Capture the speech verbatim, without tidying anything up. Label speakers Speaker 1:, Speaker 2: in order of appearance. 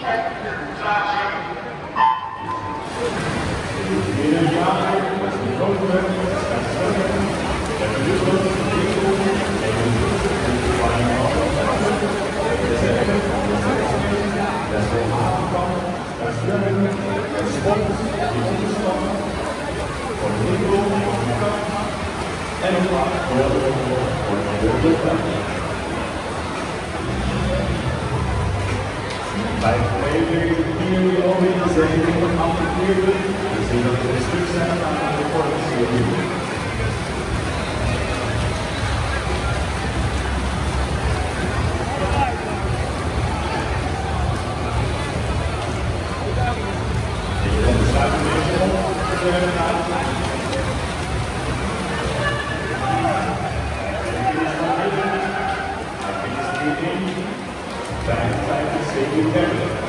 Speaker 1: Bij de vier organisatie van afgekeerde, we zien dat we een stuk zijn aan de vorige Thank you.